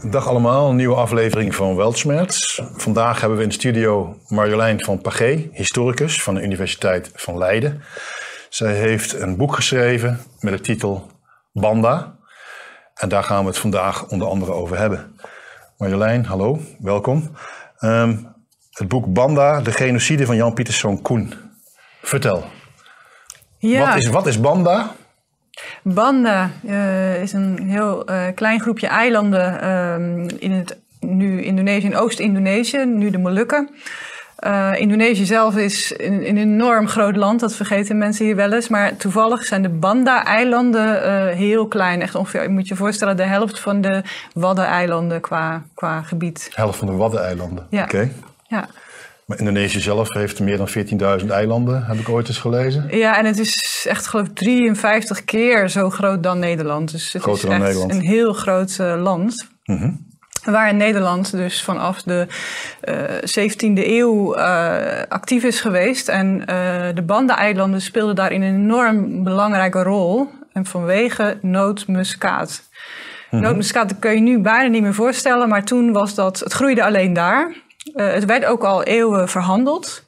Dag allemaal, een nieuwe aflevering van Weltschmerz. Vandaag hebben we in de studio Marjolein van Pagé, historicus van de Universiteit van Leiden. Zij heeft een boek geschreven met de titel Banda. En daar gaan we het vandaag onder andere over hebben. Marjolein, hallo, welkom. Het boek Banda, de genocide van Jan Pieterszoon Koen. Vertel. Ja. Wat is Banda? Banda is een heel klein groepje eilanden nu Indonesië en Oost-Indonesië, nu de Molukken. Indonesië zelf is een enorm groot land, dat vergeten mensen hier wel eens. Maar toevallig zijn de Banda-eilanden heel klein. Echt ongeveer, je moet je voorstellen, de helft van de Waddeneilanden qua gebied. De helft van de Waddeneilanden, ja. Oké. Ja. Maar Indonesië zelf heeft meer dan 14.000 eilanden, heb ik ooit eens gelezen. Ja, en het is echt geloof ik 53 keer zo groot dan Nederland. Dus het Groter is dan echt Nederland. een heel groot land. Mm-hmm. Waar in Nederland dus vanaf de 17e eeuw actief is geweest. En de Banda-eilanden speelden daarin een enorm belangrijke rol. En vanwege nootmuskaat. Mm-hmm. Nootmuskaat dat kun je nu bijna niet meer voorstellen. Maar toen was dat, het groeide alleen daar. Het werd ook al eeuwen verhandeld.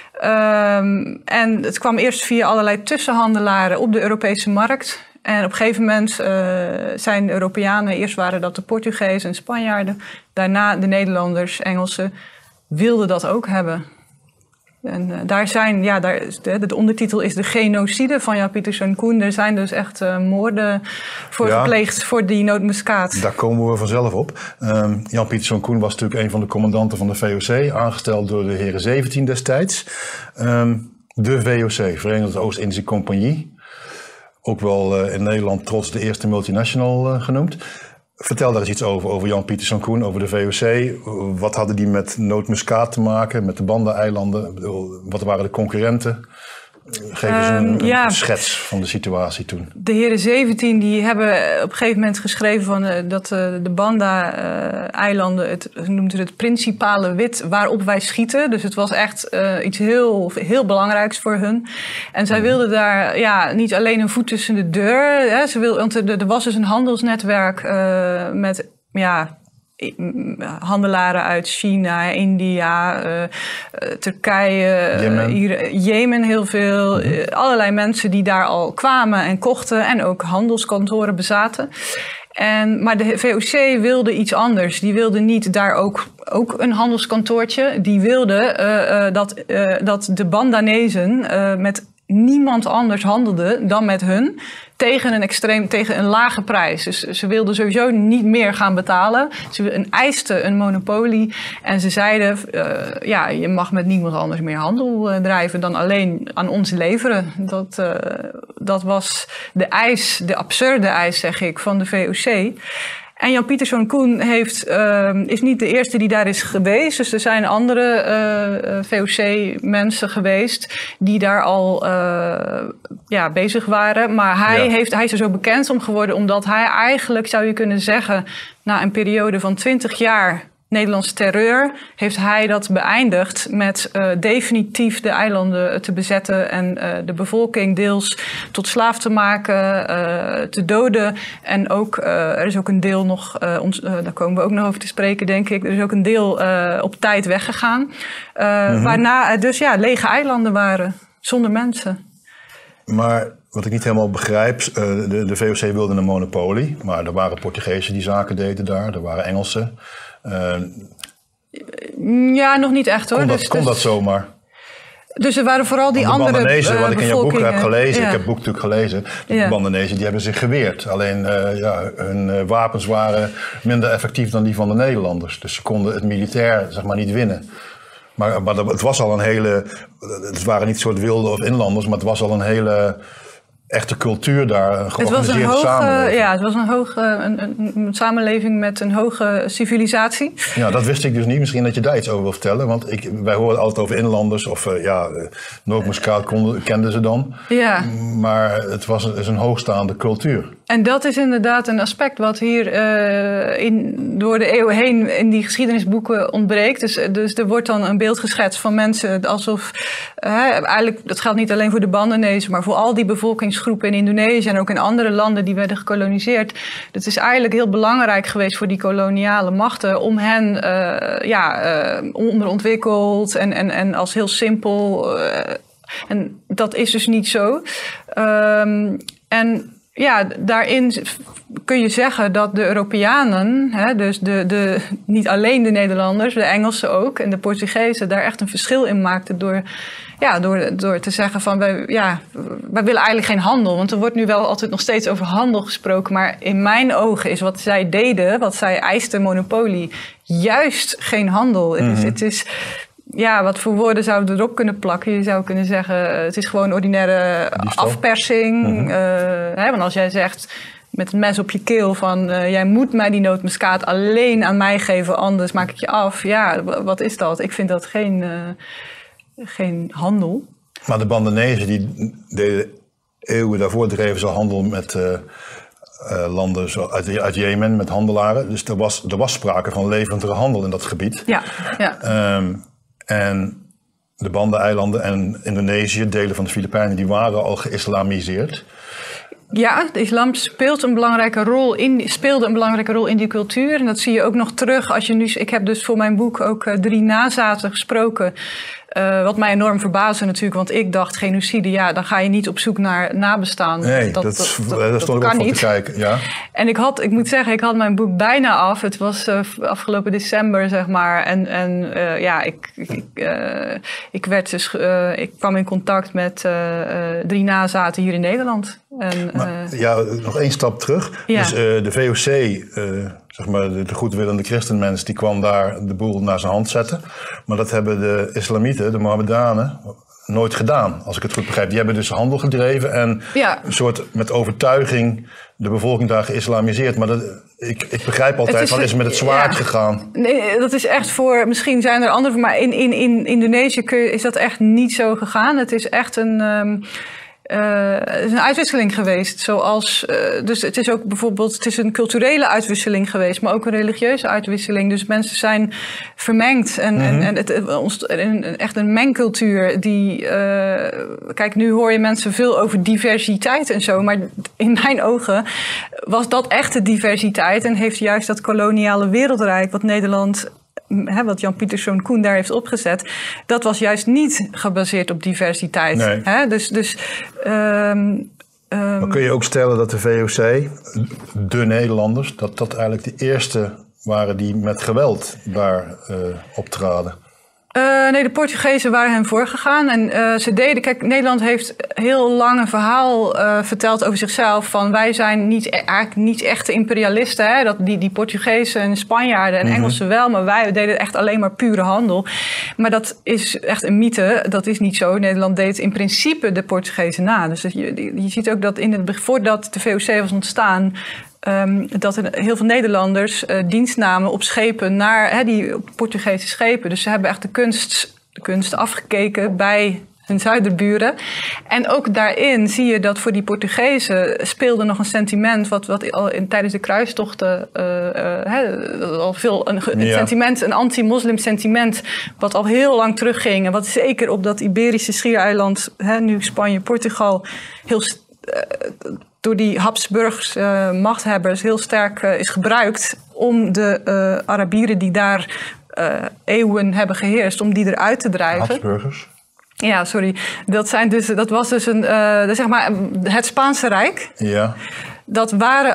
En het kwam eerst via allerlei tussenhandelaren op de Europese markt. En op een gegeven moment zijn de Europeanen, eerst waren dat de Portugezen en Spanjaarden, daarna de Nederlanders, Engelsen, wilden dat ook hebben. En de ondertitel is de genocide van Jan Pieterszoon Koen. Er zijn dus echt moorden voor gepleegd voor die nootmuskaat. Daar komen we vanzelf op. Jan Pieterszoon Koen was natuurlijk een van de commandanten van de VOC, aangesteld door de heren 17 destijds. De VOC, Verenigde Oost-Indische Compagnie. Ook wel in Nederland trots de eerste multinational genoemd. Vertel daar eens iets over Jan Pieterszoon Koen, over de VOC. Wat hadden die met nootmuskaat te maken, met de Banda-eilanden? Wat waren de concurrenten? Geef eens een schets van de situatie toen. De heren 17 die hebben op een gegeven moment geschreven dat de Banda-eilanden, noemden het principale wit waarop wij schieten. Dus het was echt iets heel belangrijks voor hun. En zij wilden daar niet alleen een voet tussen de deur. Want er was dus een handelsnetwerk met handelaren uit China, India, Turkije, Jemen heel veel. Allerlei mensen die daar al kwamen en kochten en ook handelskantoren bezaten. Maar de VOC wilde iets anders. Die wilde niet daar ook een handelskantoortje. Die wilde dat de Bandanezen met niemand anders handelden dan met hun tegen een lage prijs. Dus ze wilden sowieso niet meer gaan betalen. Ze eisten een monopolie en ze zeiden je mag met niemand anders meer handel drijven dan alleen aan ons leveren. Dat was de eis, de absurde eis, zeg ik, van de VOC. En Jan Pieterszoon Koen is niet de eerste die daar is geweest. Dus er zijn andere VOC-mensen geweest die daar al bezig waren. Maar hij is er zo bekend om geworden omdat hij eigenlijk, zou je kunnen zeggen, na een periode van 20 jaar Nederlandse terreur, heeft hij dat beëindigd met definitief de eilanden te bezetten en de bevolking deels tot slaaf te maken, te doden. En ook, er is ook een deel nog, daar komen we ook nog over te spreken, denk ik. Er is ook een deel op tijd weggegaan. Waarna er dus lege eilanden waren, zonder mensen. Maar wat ik niet helemaal begrijp, de VOC wilde een monopolie, maar er waren Portugezen die zaken deden daar, er waren Engelsen. Nog niet echt hoor. Kon dat zomaar? Dus er waren vooral die andere Bandanezen, wat ik in jouw boek heb gelezen, ik heb het boek natuurlijk gelezen, de Bandanezen die hebben zich geweerd. Alleen hun wapens waren minder effectief dan die van de Nederlanders. Dus ze konden het militair niet winnen. Maar het was al het waren niet soort wilde of inlanders, maar het was al een hele echte cultuur daar, een georganiseerde samenleving. Het was een samenleving met een hoge civilisatie. Ja, dat wist ik dus niet. Misschien dat je daar iets over wil vertellen. Want wij horen altijd over inlanders of nootmuskaat kenden ze dan. Ja. Maar het is een hoogstaande cultuur. En dat is inderdaad een aspect wat hier door de eeuwen heen in die geschiedenisboeken ontbreekt. Dus er wordt dan een beeld geschetst van mensen alsof, eigenlijk, dat geldt niet alleen voor de Bandanezen, maar voor al die bevolkingsgroepen in Indonesië en ook in andere landen die werden gekoloniseerd. Het is eigenlijk heel belangrijk geweest voor die koloniale machten om hen onderontwikkeld en als heel simpel. En dat is dus niet zo. En ja, daarin kun je zeggen dat de Europeanen, dus niet alleen de Nederlanders, de Engelsen ook en de Portugezen, daar echt een verschil in maakten door te zeggen van wij willen eigenlijk geen handel. Want er wordt nu wel altijd nog steeds over handel gesproken, maar in mijn ogen is wat zij deden, wat zij eisten, monopolie, juist geen handel. Het is ja, wat voor woorden zouden we erop kunnen plakken? Je zou kunnen zeggen, het is gewoon ordinaire afpersing. Want als jij zegt met een mes op je keel van jij moet mij die nootmuskaat alleen aan mij geven, anders maak ik je af. Ja, wat is dat? Ik vind dat geen handel. Maar de Bandanezen die deden eeuwen daarvoor dreven ze handel met landen uit Jemen, met handelaren. Dus er was sprake van levendige handel in dat gebied. Ja. En de Banda-eilanden en Indonesië, delen van de Filipijnen, die waren al geïslamiseerd. Ja, de islam speelde een belangrijke rol in die cultuur. En dat zie je ook nog terug als je nu. Ik heb dus voor mijn boek ook 3 nazaten gesproken. Wat mij enorm verbaasde natuurlijk, want ik dacht genocide, dan ga je niet op zoek naar nabestaan. Nee, dat stond ik ook van te kijken. Ja. En ik moet zeggen, ik had mijn boek bijna af. Het was afgelopen december, zeg maar. En ik kwam in contact met 3 nazaten hier in Nederland. Nog 1 stap terug. Ja. Dus de VOC, zeg maar de goedwillende christenmens, die kwam daar de boel naar zijn hand zetten. Maar dat hebben de islamieten, de Mohammedanen, nooit gedaan, als ik het goed begrijp. Die hebben dus handel gedreven en een soort met overtuiging de bevolking daar geïslamiseerd. Maar ik begrijp altijd, wat is met het zwaard gegaan? Nee, dat is echt misschien zijn er andere, maar in Indonesië is dat echt niet zo gegaan. Het is echt het is een uitwisseling geweest. Dus het is ook bijvoorbeeld, het is een culturele uitwisseling geweest, maar ook een religieuze uitwisseling. Dus mensen zijn vermengd en echt een mengcultuur die. Kijk, nu hoor je mensen veel over diversiteit en zo, maar in mijn ogen was dat echte diversiteit en heeft juist dat koloniale wereldrijk wat Nederland. Wat Jan Pieterszoon Koen daar heeft opgezet, dat was juist niet gebaseerd op diversiteit. Nee. Maar kun je ook stellen dat de VOC, de Nederlanders, dat eigenlijk de eerste waren die met geweld daar optraden? Nee, de Portugezen waren hen voorgegaan. En ze deden. Kijk, Nederland heeft heel lang een verhaal verteld over zichzelf. Van wij zijn eigenlijk niet echte imperialisten. Hè? Dat die Portugezen en Spanjaarden en Engelsen wel. Maar wij deden echt alleen maar pure handel. Maar dat is echt een mythe. Dat is niet zo. Nederland deed in principe de Portugezen na. Dus je ziet ook dat voordat de VOC was ontstaan. Dat er heel veel Nederlanders dienst namen op schepen die Portugese schepen. Dus ze hebben echt de kunst afgekeken bij hun zuiderburen. En ook daarin zie je dat voor die Portugezen speelde nog een sentiment wat al tijdens de kruistochten al veel een anti-moslim sentiment wat al heel lang terugging en wat zeker op dat Iberische schiereiland, nu Spanje, Portugal, heel door die Habsburgse machthebbers heel sterk is gebruikt om de Arabieren die daar eeuwen hebben geheerst, om die eruit te drijven. Habsburgers? Ja, sorry. Dat was dus zeg maar het Spaanse Rijk. Ja. Dat waren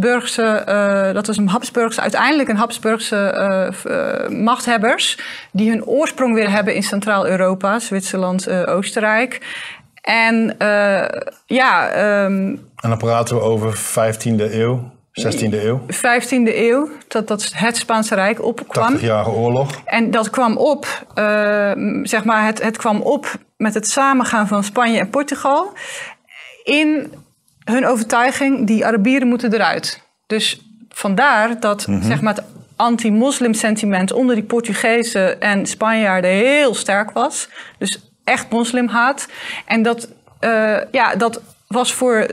uiteindelijk een Habsburgse machthebbers die hun oorsprong weer hebben in Centraal-Europa, Zwitserland, Oostenrijk. En en dan praten we over 15e eeuw, 16e eeuw? 15e eeuw, dat het Spaanse Rijk opkwam. 80-jarige oorlog. En dat kwam op, zeg maar, het kwam op met het samengaan van Spanje en Portugal. In hun overtuiging, die Arabieren moeten eruit. Dus vandaar dat zeg maar, het anti-moslim sentiment onder die Portugezen en Spanjaarden heel sterk was. Dus echt moslimhaat. En dat was voor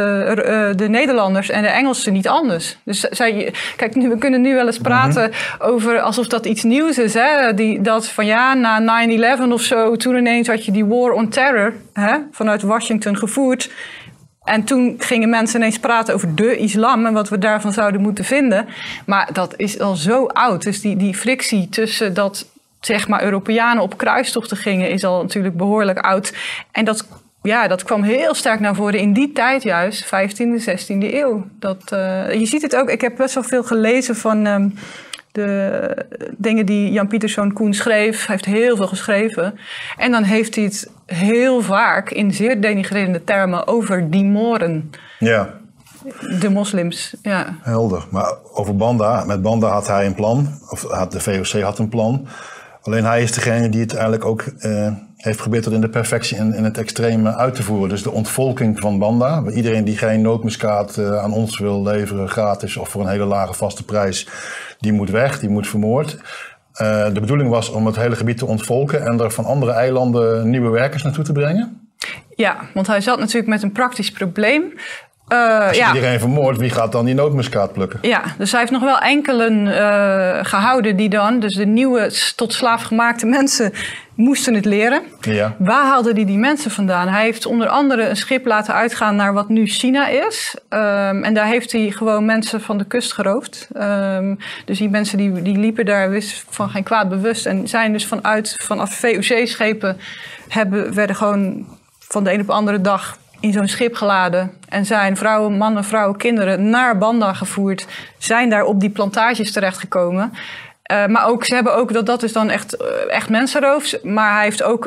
de Nederlanders en de Engelsen niet anders. Dus kijk, we kunnen nu wel eens praten over alsof dat iets nieuws is. Hè? Dat van na 9/11 of zo, toen ineens had je die war on terror vanuit Washington gevoerd. En toen gingen mensen ineens praten over de islam en wat we daarvan zouden moeten vinden. Maar dat is al zo oud. Dus die frictie tussen dat, zeg maar, Europeanen op kruistochten gingen is al natuurlijk behoorlijk oud. En dat kwam heel sterk naar voren in die tijd juist, 15e, 16e eeuw. Je ziet het ook, ik heb best wel veel gelezen van de dingen die Jan Pieterszoon Koen schreef. Hij heeft heel veel geschreven. En dan heeft hij het heel vaak in zeer denigrerende termen over die Moren. Ja. De moslims, ja. Helder. Maar over Banda, met Banda had hij een plan. Of de VOC had een plan. Alleen hij is degene die het eigenlijk ook heeft geprobeerd tot in de perfectie in het extreme uit te voeren. Dus de ontvolking van Banda. Iedereen die geen nootmuskaat aan ons wil leveren gratis of voor een hele lage vaste prijs, die moet weg, die moet vermoord. De bedoeling was om het hele gebied te ontvolken en er van andere eilanden nieuwe werkers naartoe te brengen. Ja, want hij zat natuurlijk met een praktisch probleem. Als je iedereen vermoordt, wie gaat dan die nootmuskaat plukken? Ja, dus hij heeft nog wel enkelen gehouden die dan, dus de nieuwe tot slaaf gemaakte mensen, moesten het leren. Ja. Waar haalde hij die mensen vandaan? Hij heeft onder andere een schip laten uitgaan naar wat nu China is. En daar heeft hij gewoon mensen van de kust geroofd. Dus die mensen die liepen daar wist van geen kwaad bewust. En zijn dus vanaf VOC-schepen werden gewoon van de een op de andere dag in zo'n schip geladen en zijn mannen, vrouwen, kinderen naar Banda gevoerd. Zijn daar op die plantages terechtgekomen. Maar ook, ze hebben ook, dat is dan echt mensenroof. Maar hij heeft ook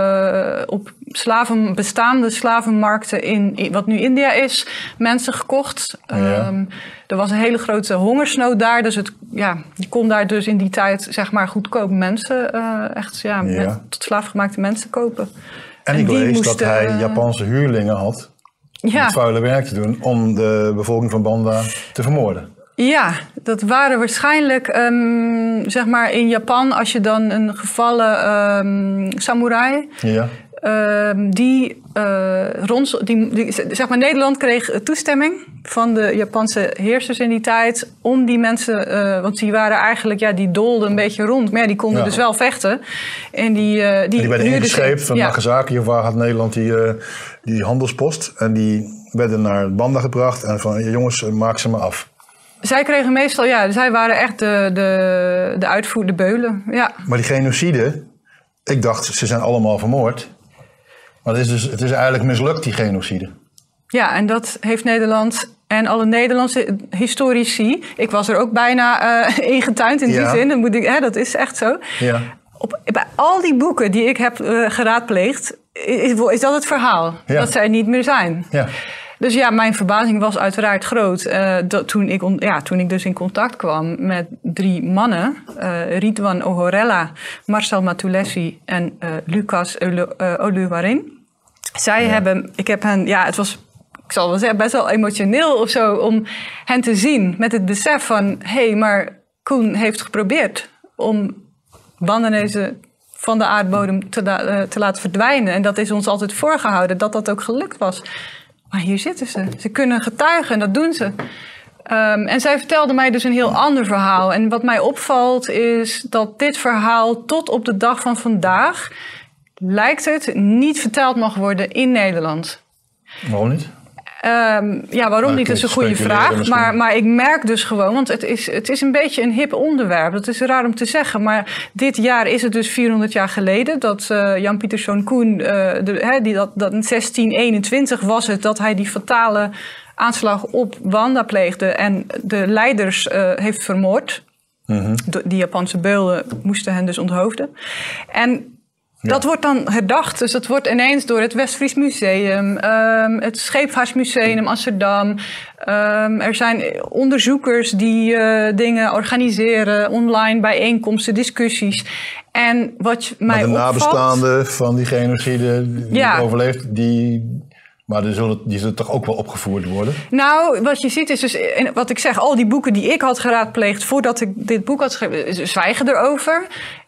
op bestaande slavenmarkten in wat nu India is, mensen gekocht. Er was een hele grote hongersnood daar. Dus je kon daar dus in die tijd, zeg maar, goedkoop mensen, tot slaafgemaakte mensen kopen. En ik lees dat hij Japanse huurlingen had om het vuile werk te doen om de bevolking van Banda te vermoorden. Ja, dat waren waarschijnlijk, zeg maar in Japan, als je dan een gevallen samurai, zeg maar, Nederland kreeg toestemming van de Japanse heersers in die tijd om die mensen, want die waren eigenlijk, die dolden een beetje rond, maar die konden dus wel vechten. En die werden ingescheept van Nagasaki, of waar had Nederland die handelspost, en die werden naar Banda gebracht en van jongens, maak ze maar af. Zij kregen meestal, zij waren echt de uitvoerende beulen. Ja. Maar die genocide, ik dacht, ze zijn allemaal vermoord. Maar het is eigenlijk mislukt, die genocide. Ja, en dat heeft Nederland en alle Nederlandse historici. Ik was er ook bijna ingetuind in die zin. Dat is echt zo. Ja. Bij al die boeken die ik heb geraadpleegd, is dat het verhaal. Ja. Dat zij niet meer zijn. Ja. Dus mijn verbazing was uiteraard groot toen ik dus in contact kwam met 3 mannen. Ridwan Ohorella, Marcel Matulesi en Lucas Oluwarin. Het was, ik zal wel zeggen, best wel emotioneel of zo om hen te zien met het besef van, maar Koen heeft geprobeerd om Bandanezen van de aardbodem te laten verdwijnen. En dat is ons altijd voorgehouden, dat ook gelukt was. Maar hier zitten ze. Ze kunnen getuigen en dat doen ze. En zij vertelde mij dus een heel ander verhaal. En wat mij opvalt is dat dit verhaal tot op de dag van vandaag, lijkt het, niet verteld mag worden in Nederland. Waarom niet? Waarom niet is een goede vraag. Maar ik merk dus gewoon, want het is een beetje een hip onderwerp. Dat is raar om te zeggen. Maar dit jaar is het dus 400 jaar geleden dat Jan Pieterszoon Koen, dat in 1621 was het, dat hij die fatale aanslag op Banda pleegde en de leiders heeft vermoord. Mm-hmm. Die Japanse beulen moesten hen dus onthoofden. En dat wordt dan herdacht. Dus dat wordt ineens door het Westfries Museum, het Scheepvaartmuseum in Amsterdam. Er zijn onderzoekers die dingen organiseren, online bijeenkomsten, discussies. En wat mij opvalt, de nabestaanden van die genocide die overleeft, maar die zullen toch ook wel opgevoerd worden? Nou, wat je ziet is dus, wat ik zeg, al die boeken die ik had geraadpleegd voordat ik dit boek had geschreven, zwijgen erover.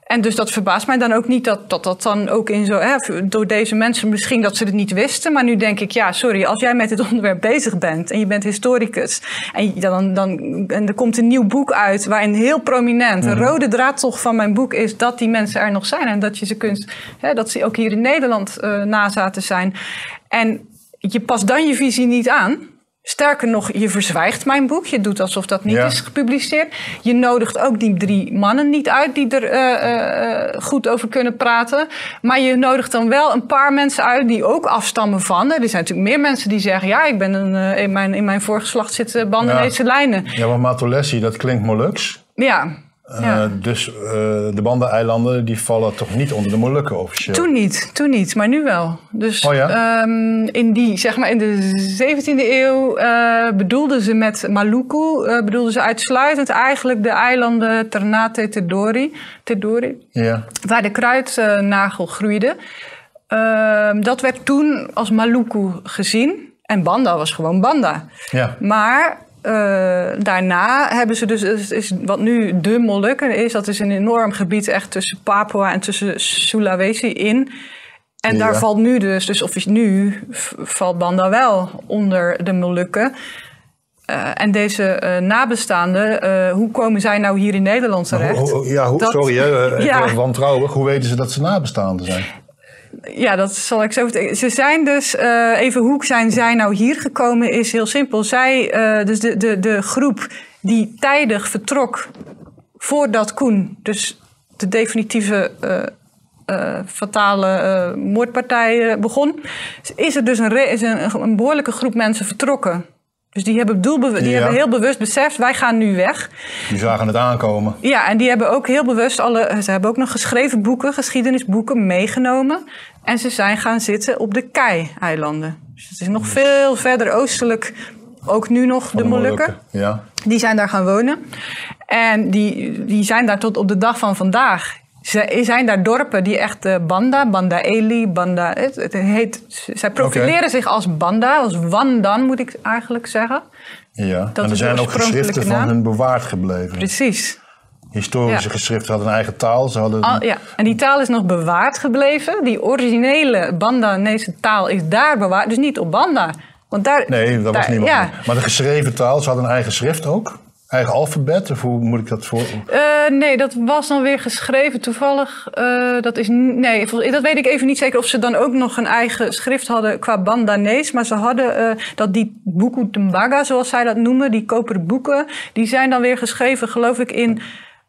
En dus dat verbaast mij dan ook niet dat dan ook in zo... door deze mensen misschien dat ze het niet wisten. Maar nu denk ik, ja, sorry, als jij met dit onderwerp bezig bent... en je bent historicus... en er komt een nieuw boek uit waarin heel prominent... een rode draad toch van mijn boek is dat die mensen er nog zijn... en dat je ze kunt... dat ze ook hier in Nederland nazaten zijn. En je past dan je visie niet aan... Sterker nog, je verzwijgt mijn boek. Je doet alsof dat niet is gepubliceerd. Je nodigt ook die 3 mannen niet uit die er goed over kunnen praten. Maar je nodigt dan wel een paar mensen uit die ook afstammen van. Er zijn natuurlijk meer mensen die zeggen... ja, ik ben in mijn voorgeslacht zitten Bandanese lijnen. Ja, maar Matolessi, dat klinkt Moluks. Ja. Dus de Banda-eilanden die vallen toch niet onder de Molukken officieel? Toen niet, maar nu wel. Dus in de 17e eeuw bedoelden ze met Maluku bedoelden ze uitsluitend eigenlijk de eilanden Ternate, Tidore, waar de kruidnagel groeide. Dat werd toen als Maluku gezien en Banda was gewoon Banda. Ja. Maar daarna hebben ze dus, wat nu de Molukken is, dat is een enorm gebied echt tussen Papua en tussen Sulawesi in. En daar valt nu nu valt Banda wel onder de Molukken. En deze nabestaanden, hoe komen zij nou hier in Nederland terecht? Ik was wantrouwig. Hoe weten ze dat ze nabestaanden zijn? Ja, dat zal ik zo vertellen. Ze zijn dus, hoe zijn zij nou hier gekomen, is heel simpel. Zij, dus de groep die tijdig vertrok voordat Koen, dus de definitieve fatale moordpartij begon, is er dus een behoorlijke groep mensen vertrokken. Dus die hebben hebben heel bewust beseft, wij gaan nu weg. Die zagen het aankomen. Ja, en die hebben ook heel bewust ze hebben ook nog geschreven boeken, geschiedenisboeken meegenomen. En ze zijn gaan zitten op de Kei-eilanden. Dus het is nog veel verder oostelijk, ook nu nog de Molukken. Ja. Die zijn daar gaan wonen. En die zijn daar tot op de dag van vandaag. Zijn daar dorpen die echt Banda Eli, zij profileren zich als Banda, als Wandan moet ik eigenlijk zeggen. Ja, en er zijn ook geschriften van hun bewaard gebleven. Precies. Historische geschriften hadden een eigen taal. En die taal is nog bewaard gebleven. Die originele Bandanese taal is daar bewaard, dus niet op Banda. Want dat was niet meer. Maar de geschreven taal, ze hadden een eigen schrift ook? Eigen alfabet? Of hoe moet ik dat voor? Nee, dat was dan weer geschreven toevallig. Dat weet ik even niet zeker of ze dan ook nog een eigen schrift hadden qua Bandanees. Maar ze hadden die Buku Tembaga, zoals zij dat noemen, die koperen boeken, die zijn dan weer geschreven, geloof ik, in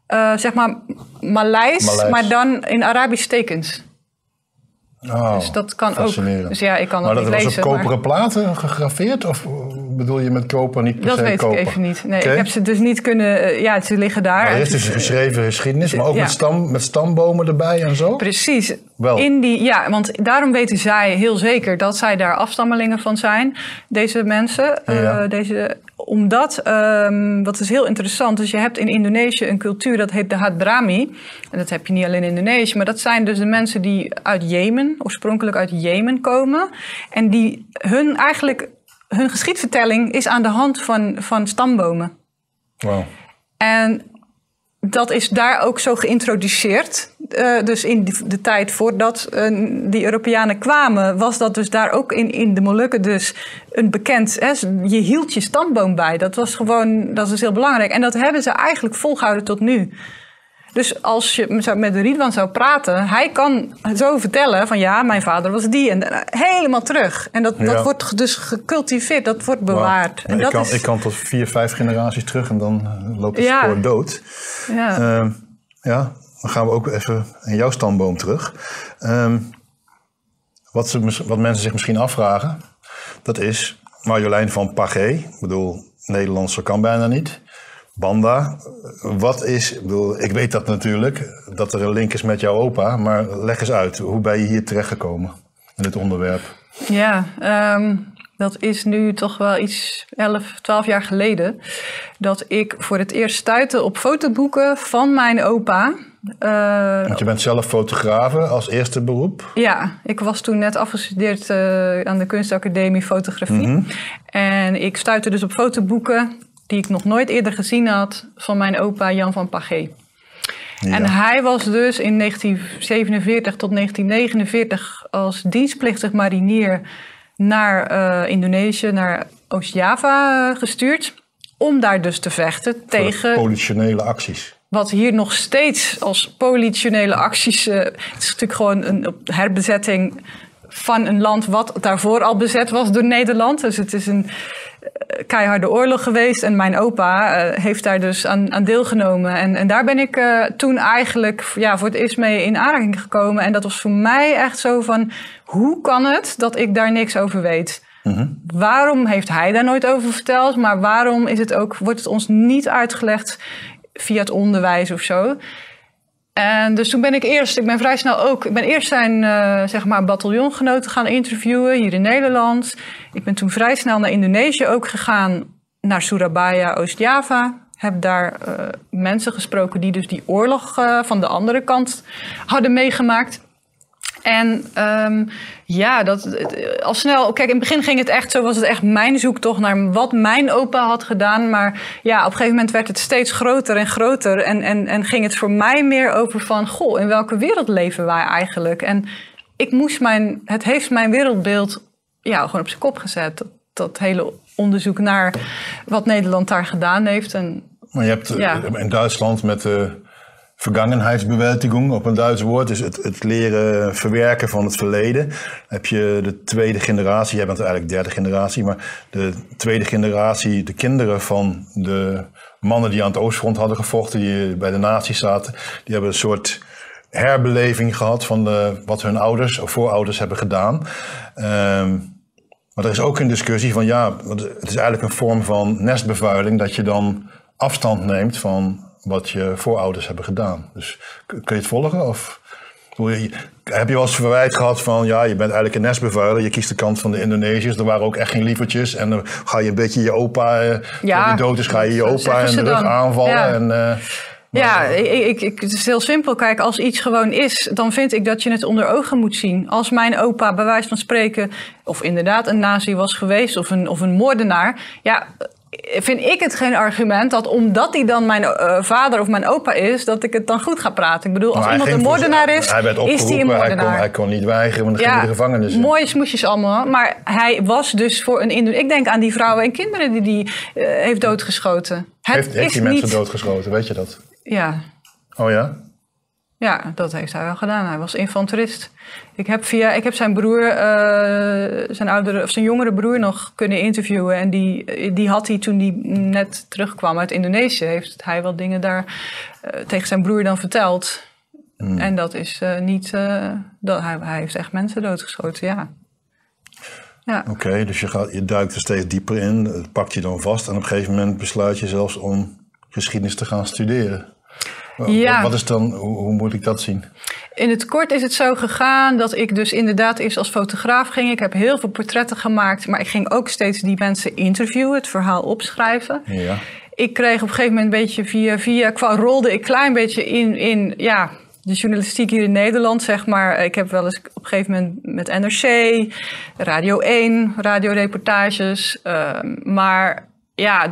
Maleis, maar dan in Arabische tekens. Oh, dus dat kan ook. Dus ja, ik kan dat niet lezen. Was op koperen platen gegraveerd? Of bedoel je met koper niet per se koper? Dat weet ik even niet. Nee, ik heb ze dus niet kunnen... ze liggen daar. Maar er is dus een geschreven geschiedenis, maar ook met stambomen erbij en zo? Precies. Wel. Want daarom weten zij heel zeker dat zij daar afstammelingen van zijn. Deze mensen. Omdat, wat is heel interessant, dus je hebt in Indonesië een cultuur dat heet de Hadrami. En dat heb je niet alleen in Indonesië, maar dat zijn dus de mensen die uit Jemen, oorspronkelijk uit Jemen komen. En die hun geschiedvertelling is aan de hand van stambomen. Wow. En dat is daar ook zo geïntroduceerd. Dus in de tijd voordat die Europeanen kwamen, was dat dus daar ook in de Molukken dus een bekend... je hield je stamboom bij. Dat is heel belangrijk. En dat hebben ze eigenlijk volgehouden tot nu. Dus als je met de Ridwan zou praten, hij kan zo vertellen van ja, mijn vader was die. En helemaal terug. En dat wordt dus gecultiveerd, dat wordt bewaard. Wow. En ik kan tot 4-5 generaties terug en dan loopt het spoor dood. Ja. Dan gaan we ook even in jouw stamboom terug. Wat mensen zich misschien afvragen, dat is Marjolein van Pagé. Ik bedoel, Nederlandse kan bijna niet. Banda, ik weet dat natuurlijk, dat er een link is met jouw opa, maar leg eens uit, hoe ben je hier terechtgekomen in dit onderwerp? Ja, dat is nu toch wel iets 11-12 jaar geleden, dat ik voor het eerst stuitte op fotoboeken van mijn opa. Want je bent zelf fotografe als eerste beroep? Ja, ik was toen net afgestudeerd aan de Kunstacademie Fotografie. Mm-hmm. En ik stuitte dus op fotoboeken die ik nog nooit eerder gezien had van mijn opa Jan van Pagé. Ja. En hij was dus in 1947 tot 1949 als dienstplichtig marinier naar Indonesië, naar Oost-Java gestuurd. Om daar dus te vechten tegen politionele acties. Wat hier nog steeds als politionele acties... het is natuurlijk gewoon een herbezetting van een land wat daarvoor al bezet was door Nederland. Dus het is een keiharde oorlog geweest. En mijn opa heeft daar dus aan deelgenomen. En daar ben ik toen eigenlijk voor het eerst mee in aanraking gekomen. En dat was voor mij echt zo van... Hoe kan het dat ik daar niks over weet? Mm-hmm. Waarom heeft hij daar nooit over verteld? Maar waarom wordt het ons niet uitgelegd via het onderwijs of zo? En dus toen ben ik eerst zijn bataljongenoten gaan interviewen hier in Nederland. Ik ben toen vrij snel naar Indonesië ook gegaan, naar Surabaya, Oost-Java. Heb daar mensen gesproken die dus die oorlog van de andere kant hadden meegemaakt. En al snel... Kijk, in het begin ging het echt zo, was het echt mijn zoektocht naar wat mijn opa had gedaan. Maar ja, op een gegeven moment werd het steeds groter en groter. En ging het voor mij meer over van... Goh, in welke wereld leven wij eigenlijk? En het heeft mijn wereldbeeld gewoon op zijn kop gezet. Dat hele onderzoek naar wat Nederland daar gedaan heeft. Maar je hebt in Duitsland met... Vergangenheidsbewältigung, op een Duits woord, dus het leren verwerken van het verleden. Dan heb je de tweede generatie, jij bent eigenlijk derde generatie, maar de tweede generatie, de kinderen van de mannen die aan het Oostfront hadden gevochten, die bij de nazi's zaten, die hebben een soort herbeleving gehad van wat hun ouders of voorouders hebben gedaan. Maar er is ook een discussie van het is eigenlijk een vorm van nestbevuiling, dat je dan afstand neemt van wat je voorouders hebben gedaan. Dus kun je het volgen? Of heb je wel eens verwijt gehad van... je bent eigenlijk een nestbevuiler. Je kiest de kant van de Indonesiërs. Er waren ook echt geen lievertjes. En dan ga je een beetje je opa... die dood is, ga je je opa in de rug aanvallen. Ja. Het is heel simpel. Kijk, als iets gewoon is, dan vind ik dat je het onder ogen moet zien. Als mijn opa bij wijze van spreken... of inderdaad een nazi was geweest of een moordenaar... vind ik het geen argument dat omdat hij dan mijn vader of mijn opa is, dat ik het dan goed ga praten. Ik bedoel, als iemand een moordenaar is, hij werd is hij een moordenaar. Hij kon niet weigeren, want dan ging hij de gevangenis in. Mooie smoesjes allemaal, maar hij was dus voor een Ik denk aan die vrouwen en kinderen die heeft doodgeschoten. Heeft die mensen doodgeschoten, weet je dat? Ja. Oh ja? Ja, dat heeft hij wel gedaan. Hij was infanterist. Ik heb zijn broer, zijn jongere broer nog kunnen interviewen. En die had hij toen hij net terugkwam uit Indonesië. Heeft hij wel dingen daar tegen zijn broer dan verteld. Mm. En dat is niet... hij heeft echt mensen doodgeschoten, ja. Oké, dus je duikt er steeds dieper in. Het pakt je dan vast. En op een gegeven moment besluit je zelfs om geschiedenis te gaan studeren. Ja. Wat is dan, hoe moet ik dat zien? In het kort is het zo gegaan dat ik dus inderdaad eerst als fotograaf ging. Ik heb heel veel portretten gemaakt, maar ik ging ook steeds die mensen interviewen, het verhaal opschrijven. Ja. Ik kreeg op een gegeven moment een beetje rolde ik een klein beetje in de journalistiek hier in Nederland, zeg maar. Ik heb wel eens op een gegeven moment met NRC, Radio 1, radioreportages. Maar ja,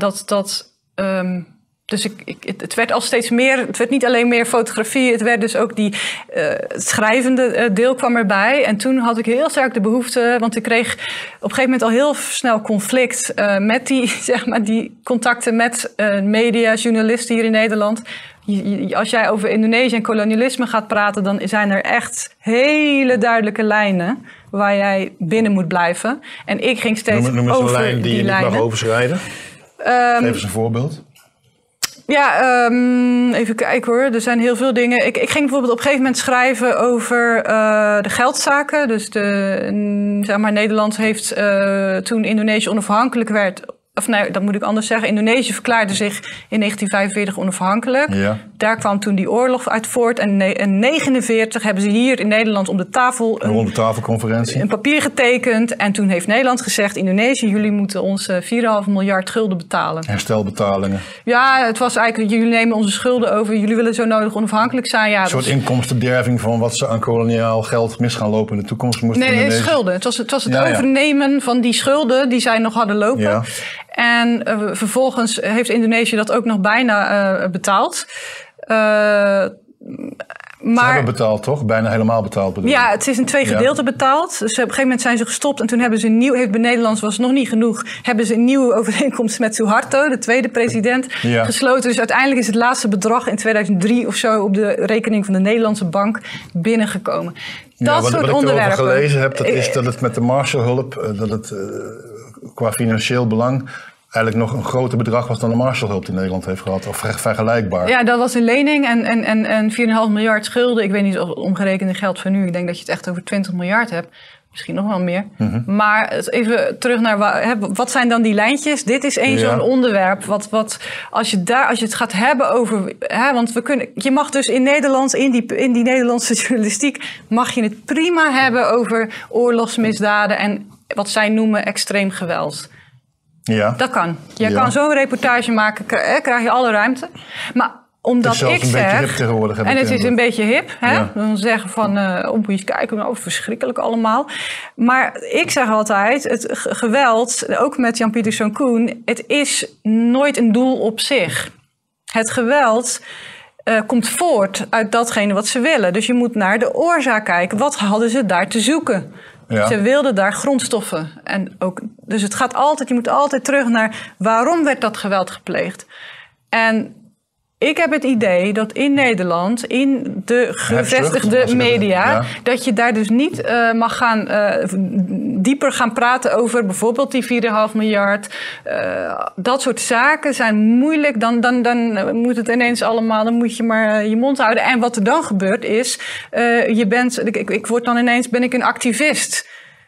dus het werd al steeds meer, het werd niet alleen meer fotografie, het werd dus ook het schrijvende deel kwam erbij. En toen had ik heel sterk de behoefte, want ik kreeg op een gegeven moment al heel snel conflict met die contacten met media, journalisten hier in Nederland. Als jij over Indonesië en kolonialisme gaat praten, dan zijn er echt hele duidelijke lijnen waar jij binnen moet blijven. En ik ging steeds noem eens over een lijn die je niet mag overschrijden. Geef eens een voorbeeld. Ja, even kijken hoor. Er zijn heel veel dingen. Ik ging bijvoorbeeld op een gegeven moment schrijven over de geldzaken. Dus Nederland heeft toen Indonesië onafhankelijk werd... Of nee, dat moet ik anders zeggen. Indonesië verklaarde zich in 1945 onafhankelijk. Ja. Daar kwam toen die oorlog uit voort. En in 1949 hebben ze hier in Nederland om de tafel... Een ronde-tafelconferentie. Een papier getekend. En toen heeft Nederland gezegd... Indonesië, jullie moeten ons 4,5 miljard gulden betalen. Herstelbetalingen. Ja, het was eigenlijk... Jullie nemen onze schulden over. Jullie willen zo nodig onafhankelijk zijn. Ja, een soort inkomstenderving van wat ze aan koloniaal geld mis gaan lopen in de toekomst. Nee, schulden. Het was het overnemen van die schulden die zij nog hadden lopen. Ja. En vervolgens heeft Indonesië dat ook nog bijna betaald. Ze hebben betaald, toch? Bijna helemaal betaald, bedoel je? Ja, het is in 2 gedeelten betaald. Dus op een gegeven moment zijn ze gestopt. En toen hebben ze bij Nederlands was nog niet genoeg. Hebben ze een nieuwe overeenkomst met Suharto, de tweede president, gesloten. Dus uiteindelijk is het laatste bedrag in 2003 of zo op de rekening van de Nederlandse bank binnengekomen. Dat soort onderwerpen. Wat ik erover gelezen heb, is dat het met de Marshallhulp, dat het qua financieel belang eigenlijk nog een groter bedrag was dan de Marshallhulp die Nederland heeft gehad. Of vergelijkbaar. Ja, dat was een lening en 4,5 miljard schulden. Ik weet niet of omgerekende geld van nu. Ik denk dat je het echt over 20 miljard hebt. Misschien nog wel meer. Maar even terug naar wat zijn dan die lijntjes? Dit is zo'n onderwerp. Als je het gaat hebben over. Want je mag dus in Nederland, in die Nederlandse journalistiek, mag je het prima hebben over oorlogsmisdaden en wat zij noemen extreem geweld. Ja. Dat kan. Je kan zo'n reportage maken, krijg je alle ruimte. Maar omdat ik zeg, en het is een beetje hip, dan zeggen van, moet je eens kijken, verschrikkelijk allemaal. Maar ik zeg altijd, het geweld, ook met Jan Pieterszoon Koen, het is nooit een doel op zich. Het geweld komt voort uit datgene wat ze willen. Dus je moet naar de oorzaak kijken. Wat hadden ze daar te zoeken? Ja. Ze wilden daar grondstoffen. Dus je moet altijd terug naar waarom werd dat geweld gepleegd. En ik heb het idee dat in Nederland, in de gevestigde media, dat je daar dus niet mag gaan dieper gaan praten over bijvoorbeeld die 4,5 miljard. Dat soort zaken zijn moeilijk. Dan moet het ineens allemaal, dan moet je maar je mond houden. En wat er dan gebeurt is, ik word dan ineens, ben ik een activist.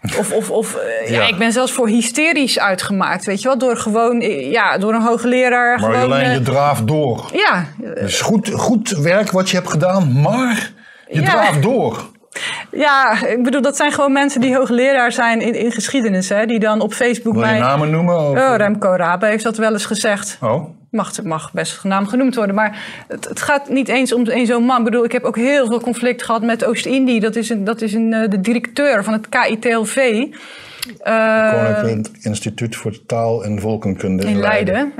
Ik ben zelfs voor hysterisch uitgemaakt, weet je wel, door een hoogleraar. Marjolein, je draaft door. Ja. Dus goed werk wat je hebt gedaan, maar je draaft door. Ja, ik bedoel, dat zijn gewoon mensen die hoogleraar zijn in geschiedenis, hè, die dan op Facebook Wil je namen noemen? Of? Remco Rabe heeft dat wel eens gezegd. Oh. Mag best naam genoemd worden, maar het gaat niet eens om zo'n man. Ik bedoel, ik heb ook heel veel conflict gehad met Oost-Indië. Dat is de directeur van het KITLV. Koninklijk Instituut voor Taal en Volkenkunde in Leiden.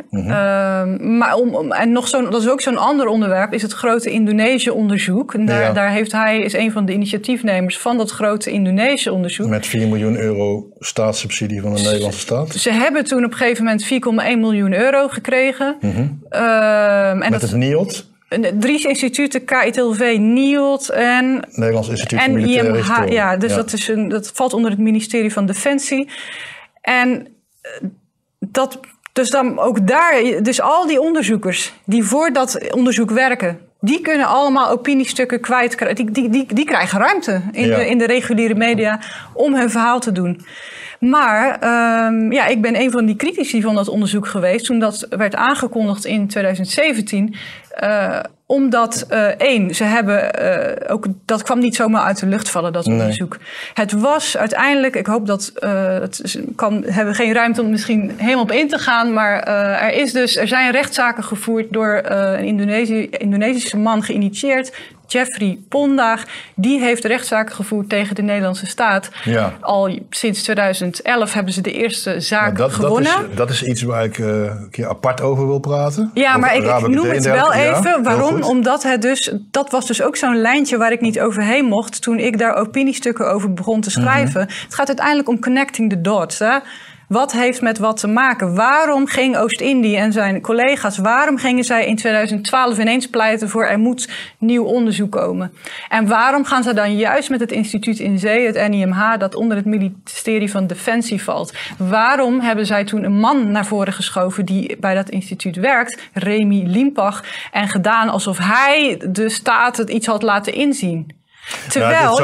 Dat is ook zo'n ander onderwerp, is het grote Indonesië-onderzoek. En hij is een van de initiatiefnemers van dat grote Indonesië-onderzoek. Met 4 miljoen euro staatssubsidie van de Nederlandse staat. Ze hebben toen op een gegeven moment 4,1 miljoen euro gekregen. Met het NIOD? 3 instituten, KITLV, NIOD en Nederlands Instituut voor Militaire Historie. Ja, dus dat valt onder het ministerie van Defensie. En dus dan ook daar, dus al die onderzoekers die voor dat onderzoek werken, die kunnen allemaal opiniestukken kwijt. Die krijgen ruimte in de reguliere media om hun verhaal te doen. Maar ik ben een van die critici van dat onderzoek geweest toen dat werd aangekondigd in 2017. Omdat ze hebben dat kwam niet zomaar uit de lucht vallen, dat onderzoek. Het was uiteindelijk, ik hoop dat hebben we geen ruimte om misschien helemaal op in te gaan, maar er zijn rechtszaken gevoerd door een Indonesische man geïnitieerd. Jeffrey Pondaag, die heeft rechtszaken gevoerd tegen de Nederlandse staat. Ja. Al sinds 2011 hebben ze de eerste zaak gewonnen. Dat is iets waar ik een keer apart over wil praten. Ja, maar ik noem het wel even. Ja, waarom? Omdat dat was dus ook zo'n lijntje waar ik niet overheen mocht toen ik daar opiniestukken over begon te schrijven. Het gaat uiteindelijk om connecting the dots. Hè? Wat heeft met wat te maken? Waarom ging Oost-Indië en zijn collega's, waarom gingen zij in 2012 ineens pleiten voor er moet nieuw onderzoek komen? En waarom gaan ze dan juist met het instituut in zee, het NIMH, dat onder het ministerie van Defensie valt? Waarom hebben zij toen een man naar voren geschoven die bij dat instituut werkt, Remy Limpach, en gedaan alsof hij de staat het iets had laten inzien? Terwijl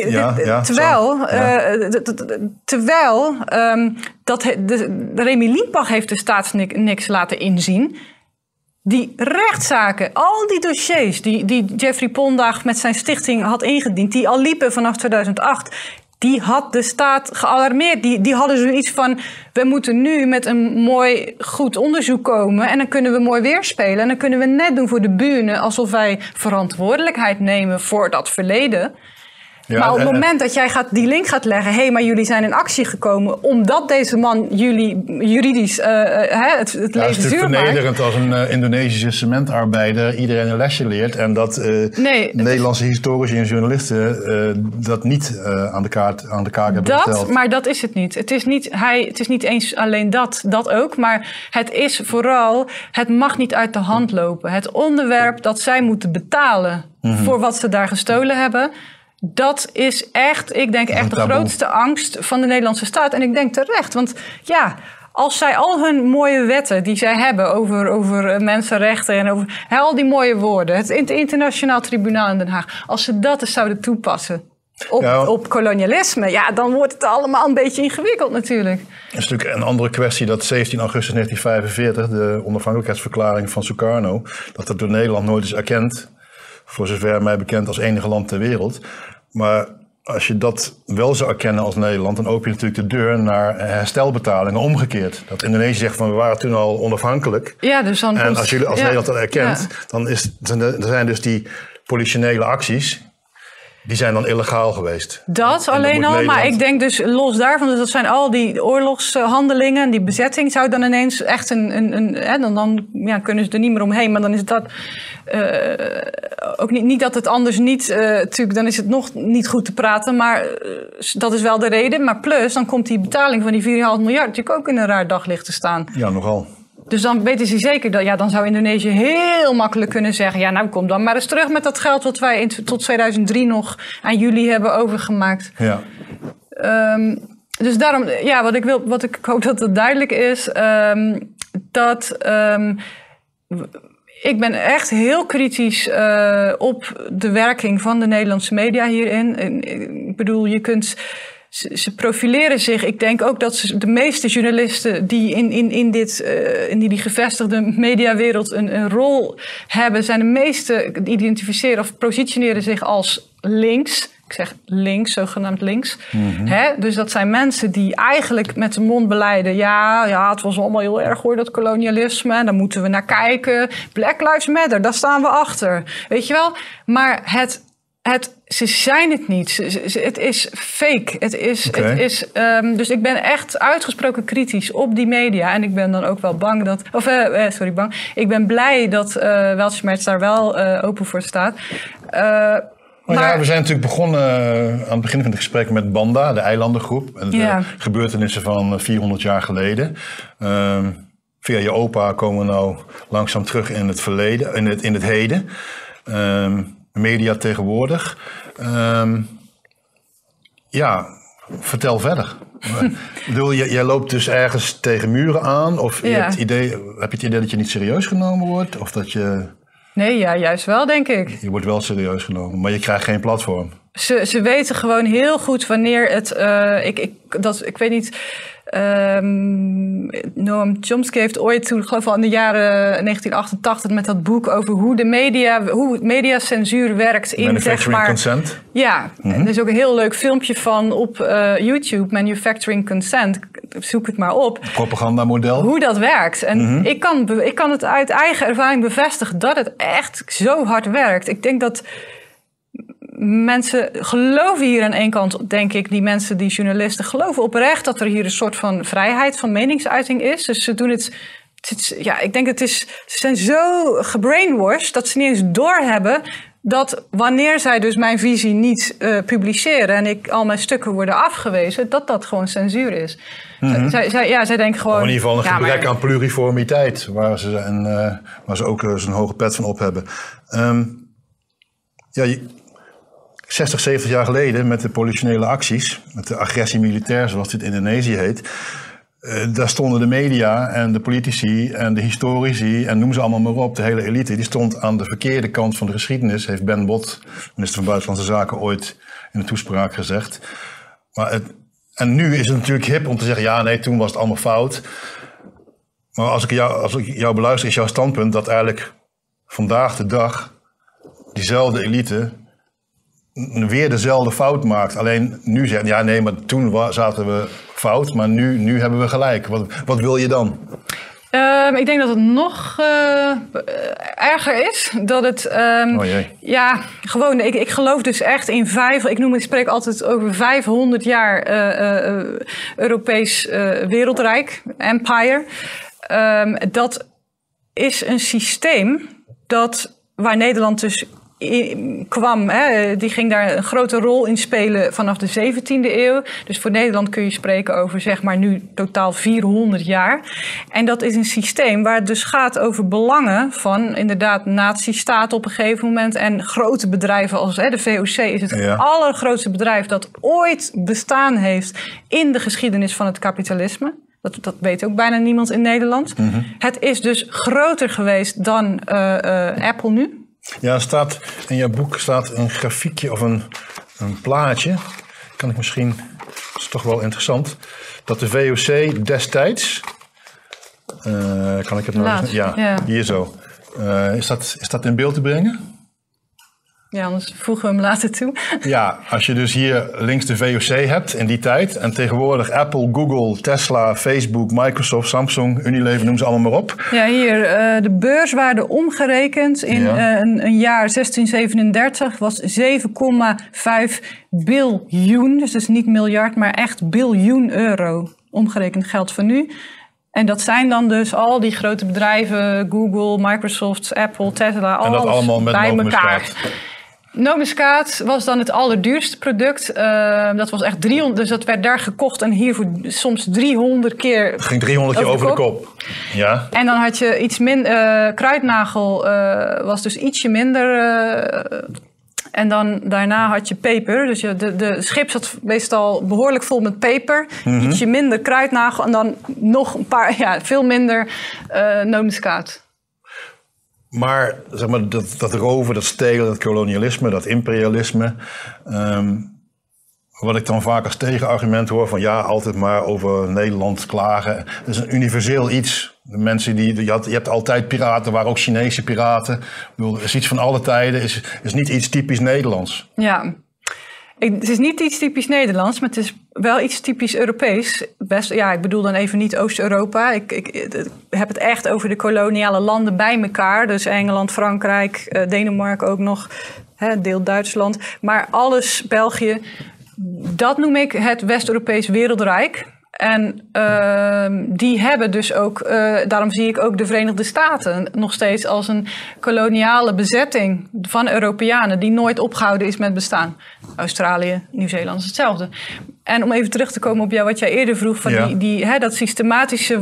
Remy Limpach heeft de staat niks laten inzien. Die rechtszaken, al die dossiers die Jeffrey Pondaag met zijn stichting had ingediend, die al liepen vanaf 2008... die had de staat gealarmeerd. Die hadden zoiets van, we moeten nu met een mooi, goed onderzoek komen en dan kunnen we mooi weerspelen. En dan kunnen we net doen voor de buren alsof wij verantwoordelijkheid nemen voor dat verleden. Ja, maar op het moment dat jij die link gaat leggen... maar jullie zijn in actie gekomen... omdat deze man jullie juridisch het leven zuur maakt... Het is natuurlijk vernederend als een Indonesische cementarbeider... iedereen een lesje leert... en dat Nederlandse historici en journalisten... dat niet aan de kaak hebben gesteld. Maar dat is het niet. Het is niet eens alleen dat ook... maar het is vooral... het mag niet uit de hand lopen. Het onderwerp dat zij moeten betalen... voor wat ze daar gestolen hebben... Dat is echt, ik denk echt de grootste angst van de Nederlandse staat. En ik denk terecht, want ja, als zij al hun mooie wetten die zij hebben over mensenrechten en over al die mooie woorden, het internationaal tribunaal in Den Haag, als ze dat eens zouden toepassen op kolonialisme, ja, dan wordt het allemaal een beetje ingewikkeld natuurlijk. Het is natuurlijk een andere kwestie dat 17 augustus 1945, de onafhankelijkheidsverklaring van Sukarno, dat door Nederland nooit is erkend. Voor zover mij bekend als enige land ter wereld. Maar als je dat wel zou erkennen als Nederland... dan open je natuurlijk de deur naar herstelbetalingen omgekeerd. Dat Indonesië zegt van we waren toen al onafhankelijk. Ja, dus dan en als Nederland dat erkent... dan zijn dus die politionele acties... die zijn dan illegaal geweest. Dat alleen al, maar ik denk dus los daarvan... dus dat zijn al die oorlogshandelingen, die bezetting... zou dan ineens echt dan kunnen ze er niet meer omheen. Maar dan is dat ook niet dat het anders niet... natuurlijk, dan is het nog niet goed te praten, maar dat is wel de reden. Maar plus, dan komt die betaling van die 4,5 miljard... natuurlijk ook in een raar daglicht te staan. Ja, nogal. Dus dan weten ze zeker dat, dan zou Indonesië heel makkelijk kunnen zeggen... ja, nou kom dan maar eens terug met dat geld wat wij tot 2003 nog aan jullie hebben overgemaakt. Ja. Dus daarom, ja, ik hoop dat het duidelijk is, ik ben echt heel kritisch op de werking van de Nederlandse media hierin. Ik bedoel, je kunt... Ze profileren zich. Ik denk ook dat de meeste journalisten die in die gevestigde mediawereld een rol hebben, zijn de meeste identificeren of positioneren zich als links. Ik zeg links, zogenaamd links. Dus dat zijn mensen die eigenlijk met de mond belijden... ja, het was allemaal heel erg hoor, dat kolonialisme. En daar moeten we naar kijken. Black Lives Matter, daar staan we achter. Weet je wel? Maar ze zijn het niet. Het is fake. Het is, dus ik ben echt uitgesproken kritisch op die media. En ik ben dan ook wel bang dat... Ik ben blij dat Weltschmerz daar wel open voor staat. Maar we zijn natuurlijk begonnen aan het begin van het gesprek met Banda, de eilandengroep. En de gebeurtenissen van 400 jaar geleden. Via je opa komen we nou langzaam terug in het verleden, in het heden. Media tegenwoordig. Vertel verder. Jij loopt dus ergens tegen muren aan? Of heb je het idee dat je niet serieus genomen wordt? Of dat je... Nee, ja, juist wel, denk ik. Je wordt wel serieus genomen, maar je krijgt geen platform. Ze weten gewoon heel goed wanneer het... ik weet niet... Noam Chomsky heeft ooit toen, ik geloof al in de jaren 1988... met dat boek over hoe mediacensuur werkt in, Manufacturing Consent. Ja, er is ook een heel leuk filmpje van op YouTube, Manufacturing Consent. Zoek het maar op. Propagandamodel. Hoe dat werkt. En ik kan het uit eigen ervaring bevestigen dat het echt zo hard werkt. Ik denk dat... Mensen geloven hier aan één kant, denk ik, die journalisten geloven oprecht dat er hier een soort van vrijheid van meningsuiting is. Dus ze doen het ik denk ze zijn zo gebrainwashed dat ze niet eens doorhebben dat wanneer zij dus mijn visie niet publiceren en al mijn stukken worden afgewezen, dat gewoon censuur is. Zij denken gewoon... in ieder geval een gebrek aan pluriformiteit, waar ze ook zo'n hoge pet van op hebben. 60, 70 jaar geleden met de politionele acties, met de agressie militair zoals dit in Indonesië heet, daar stonden de media en de politici en de historici en noem ze allemaal maar op, de hele elite, die stond aan de verkeerde kant van de geschiedenis, heeft Ben Bot, minister van Buitenlandse Zaken, ooit in een toespraak gezegd. En nu is het natuurlijk hip om te zeggen, toen was het allemaal fout. Maar als ik jou beluister, is jouw standpunt dat eigenlijk vandaag de dag diezelfde elite weer dezelfde fout maakt. Alleen nu zeggen, maar toen zaten we fout, maar nu hebben we gelijk. Wat wil je dan? Ik denk dat het nog erger is. Dat het, ja, gewoon, ik geloof dus echt in ik spreek altijd over 500 jaar Europees wereldrijk, empire. Dat is een systeem waar Nederland dus kwam. Die ging daar een grote rol in spelen vanaf de 17e eeuw. Dus voor Nederland kun je spreken over zeg maar nu totaal 400 jaar. En dat is een systeem waar het dus gaat over belangen van inderdaad nazistaat op een gegeven moment. En grote bedrijven als de VOC is het allergrootste bedrijf dat ooit bestaan heeft in de geschiedenis van het kapitalisme. Dat weet ook bijna niemand in Nederland. Mm-hmm. Het is dus groter geweest dan Apple nu. Ja, in jouw boek staat een grafiekje of een plaatje. Kan ik misschien, dat is toch wel interessant. Dat de VOC destijds, kan ik het nou eens, ja, hier zo. Is dat in beeld te brengen? Ja, anders voegen we hem later toe. Ja, als je dus hier links de VOC hebt in die tijd. En tegenwoordig Apple, Google, Tesla, Facebook, Microsoft, Samsung, Unilever, noem ze allemaal maar op. Ja, hier de beurswaarde omgerekend in een jaar 1637 was 7,5 biljoen. Dus dat is niet miljard, maar echt biljoen euro. Omgerekend geld van nu. En dat zijn dan dus al die grote bedrijven, Google, Microsoft, Apple, Tesla, alles en dat allemaal met bij elkaar. Nootmuskaat was dan het allerduurste product. Dat was echt 300, dus dat werd daar gekocht en hiervoor soms 300 keer. Het ging 300 keer over de kop. Ja. En dan had je iets minder. Kruidnagel was dus ietsje minder. En dan daarna had je peper. Dus de schip zat meestal behoorlijk vol met peper. Mm-hmm. Ietsje minder kruidnagel en dan nog een paar, veel minder nootmuskaat. Maar zeg maar dat roven, dat stelen, dat kolonialisme, dat imperialisme. Wat ik dan vaak als tegenargument hoor van altijd maar over Nederland klagen. Dat is een universeel iets. De mensen je hebt altijd piraten, er waren ook Chinese piraten. Ik bedoel, het is iets van alle tijden, is niet iets typisch Nederlands. Ja. Het is niet iets typisch Nederlands, maar het is wel iets typisch Europees. Ik bedoel dan even niet Oost-Europa. Ik heb het echt over de koloniale landen bij elkaar. Dus Engeland, Frankrijk, Denemarken ook nog, deel Duitsland. Maar alles, België, dat noem ik het West-Europees wereldrijk. En die hebben dus ook, daarom zie ik ook de Verenigde Staten nog steeds als een koloniale bezetting van Europeanen die nooit opgehouden is met bestaan. Australië, Nieuw-Zeeland is hetzelfde. En om even terug te komen op wat jij eerder vroeg, van dat systematische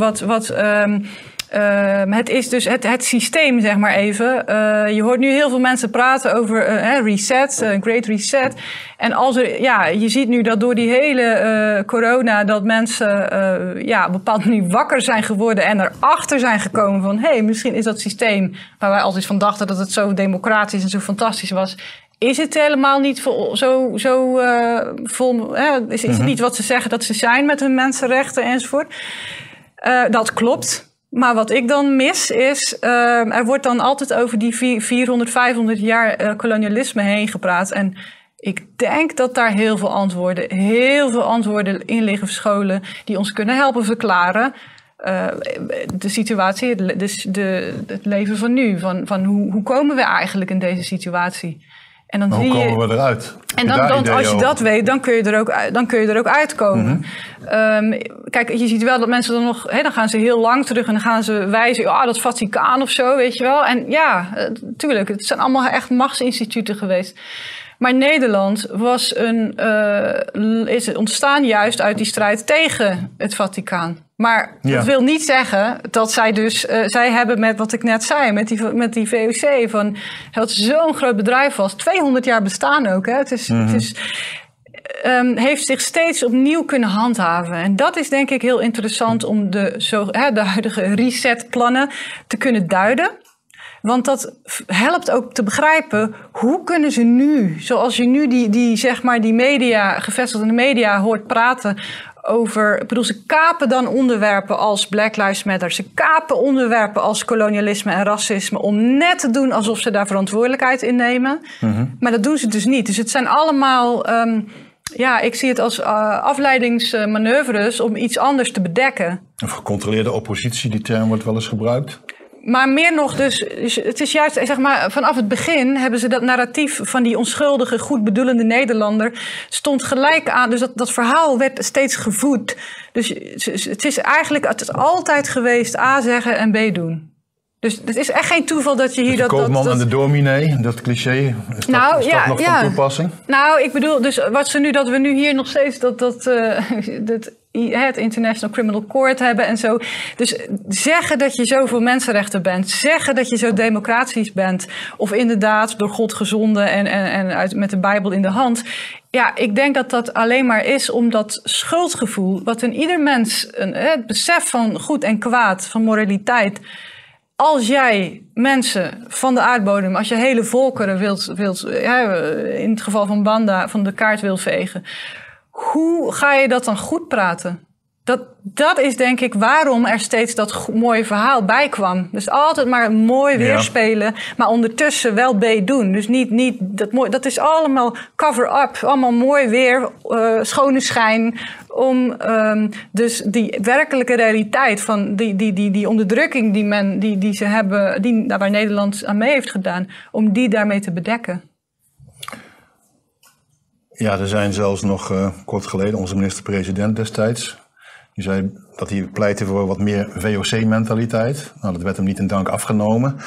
het is dus het systeem, zeg maar even. Je hoort nu heel veel mensen praten over reset, great reset. En je ziet nu dat door die hele corona dat mensen bepaald nu wakker zijn geworden en erachter zijn gekomen van misschien is dat systeem waar wij altijd van dachten dat het zo democratisch en zo fantastisch was. Is het helemaal niet zo vol? Is het niet wat ze zeggen dat ze zijn met hun mensenrechten enzovoort? Dat klopt. Maar wat ik dan mis is, er wordt dan altijd over die 400, 500 jaar kolonialisme heen gepraat. En ik denk dat daar heel veel antwoorden in liggen verscholen die ons kunnen helpen verklaren. De situatie, het leven van nu. Van hoe komen we eigenlijk in deze situatie? En dan hoe komen we eruit? En dan als je dat weet, dan kun je er ook uitkomen. Mm-hmm. Kijk, je ziet wel dat mensen dan nog, dan gaan ze heel lang terug en dan gaan ze wijzen, dat Vaticaan of zo, weet je wel. En tuurlijk, het zijn allemaal echt machtsinstituten geweest. Maar Nederland is ontstaan juist uit die strijd tegen het Vaticaan. Maar dat wil niet zeggen dat zij hebben met wat ik net zei, met die VOC, van dat zo'n groot bedrijf was. 200 jaar bestaan ook. Hè. Heeft zich steeds opnieuw kunnen handhaven. En dat is denk ik heel interessant om de huidige resetplannen te kunnen duiden. Want dat helpt ook te begrijpen, hoe kunnen ze nu, zoals je nu die media, gevestigd in de media hoort praten over, ze kapen dan onderwerpen als Black Lives Matter. Ze kapen onderwerpen als kolonialisme en racisme om net te doen alsof ze daar verantwoordelijkheid in nemen. Mm-hmm. Maar dat doen ze dus niet. Dus het zijn allemaal, ik zie het als afleidingsmanoeuvres om iets anders te bedekken. Of gecontroleerde oppositie, die term wordt wel eens gebruikt. Maar meer nog, dus het is juist, zeg maar, vanaf het begin hebben ze dat narratief van die onschuldige, goed bedoelende Nederlander stond gelijk aan. Dus dat verhaal werd steeds gevoed. Dus het is eigenlijk altijd geweest A zeggen en B doen. Dus het is echt geen toeval dat je hier... De koopman en de dominee, dat cliché, is dat nog van toepassing? Nou, ik bedoel, dus dat we nu hier nog steeds het International Criminal Court hebben en zo. Dus zeggen dat je zoveel mensenrechten bent, zeggen dat je zo democratisch bent, of inderdaad door God gezonden en met de Bijbel in de hand. Ja, ik denk dat dat alleen maar is om dat schuldgevoel, wat in ieder mens, het besef van goed en kwaad, van moraliteit. Als jij mensen van de aardbodem, als je hele volkeren wilt in het geval van Banda, van de kaart wil vegen, hoe ga je dat dan goed praten? Dat is denk ik waarom er steeds dat mooie verhaal bij kwam. Dus altijd maar mooi weerspelen, maar ondertussen wel B doen. Dus niet dat is allemaal cover-up, allemaal mooi weer, schone schijn. Om dus die werkelijke realiteit van die onderdrukking die ze hebben, waar Nederland aan mee heeft gedaan, om die daarmee te bedekken. Ja, er zijn zelfs nog kort geleden onze minister-president destijds. Die zei dat hij pleitte voor wat meer VOC-mentaliteit. Nou, dat werd hem niet in dank afgenomen.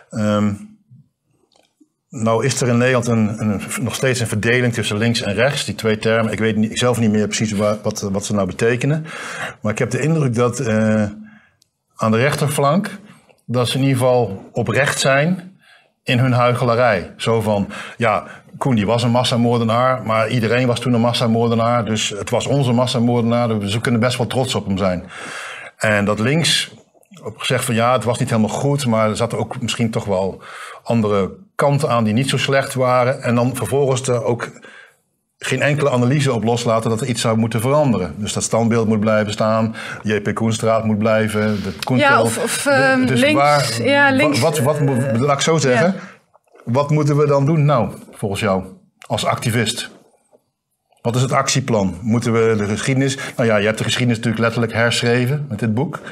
Nou is er in Nederland nog steeds een verdeling tussen links en rechts. Die twee termen, ik weet zelf niet meer precies wat ze nou betekenen. Maar ik heb de indruk dat aan de rechterflank, dat ze in ieder geval oprecht zijn in hun huichelarij. Zo van, ja, Koen die was een massamoordenaar, maar iedereen was toen een massamoordenaar. Dus het was onze massamoordenaar, dus we kunnen best wel trots op hem zijn. En dat links gezegd van ja, het was niet helemaal goed, maar er zaten ook misschien toch wel andere kanten aan die niet zo slecht waren. En dan vervolgens er ook geen enkele analyse op loslaten dat er iets zou moeten veranderen. Dus dat standbeeld moet blijven staan, J.P. Koenstraat moet blijven. Dus links. Links. Laat ik zo zeggen. Ja. Wat moeten we dan doen nou, volgens jou, als activist? Wat is het actieplan? Moeten we de geschiedenis... Nou ja, je hebt de geschiedenis natuurlijk letterlijk herschreven met dit boek.